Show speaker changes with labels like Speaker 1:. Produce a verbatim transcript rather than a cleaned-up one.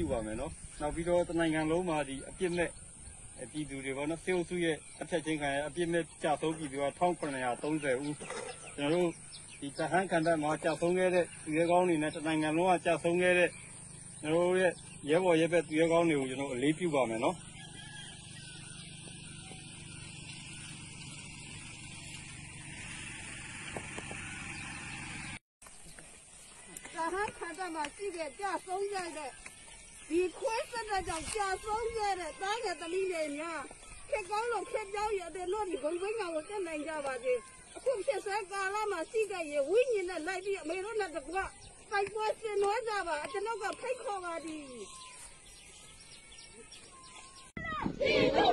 Speaker 1: ပြုပါမယ်နော်နောက်ပြီးတော့တနိုင်ငံလုံးမှာဒီအပြစ်မဲ့ပြည်သူတွေပေါ့နော်စေအုပ်စုရဲ့အထက်ချင်းခံရအပြစ်မဲ့ကြာဆုံးပြည်သူကတစ်ခုနှစ်ရာသုံးဆယ်ဦးကျွန်တော်တို့ဒီတဟန်းခံတပ်မှာကြာဆုံးခဲ့တဲ့သူရဲကောင်းတွေနဲ့တနိုင်ငံလုံးကကြာဆုံးခဲ့တဲ့ကျွန်တော်တို့ရဲ့ရဲဘော်ရဲဘက်သူရဲကောင်းတွေကိုကျွန်တော်အလေးပြုပါမယ်နော်
Speaker 2: တဟန်းခံတပ်မှာရှိတဲ့ကြာဆုံးခဲ့တဲ့ဒီခွဲစတဲ့ကြောင့်ကြာဆုံးခဲ့တဲ့တားငယ်သမီးတွေများခက်ကောင်းလို့ခက်ပြောင်းရတဲ့လို့ဒီဂုံဝင်းကောင်ကိုတက်နိုင်ကြပါစေအခုဖြစ်စဲကာလမှာရှိတဲ့ရေဝိညာဉ်နဲ့လိုက်ပြီးအမေတို့နဲ့တကွပိုက်ပွဲဆင်နွှဲကြပါကျွန်တော်ကဖိတ်ခေါ်ပါသည်